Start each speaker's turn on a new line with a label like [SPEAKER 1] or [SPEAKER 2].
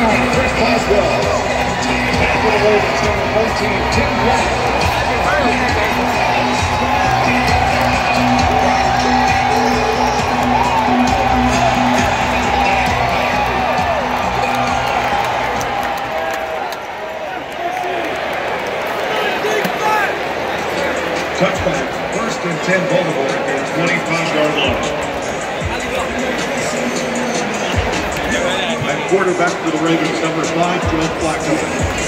[SPEAKER 1] touchdown, Chris Boswell. Back for the Ravens, number 14, Tim White. Touchback, 1st and 10 Baltimore at their 25-yard line. And quarterback for the Ravens, number 5, Joe Flacco.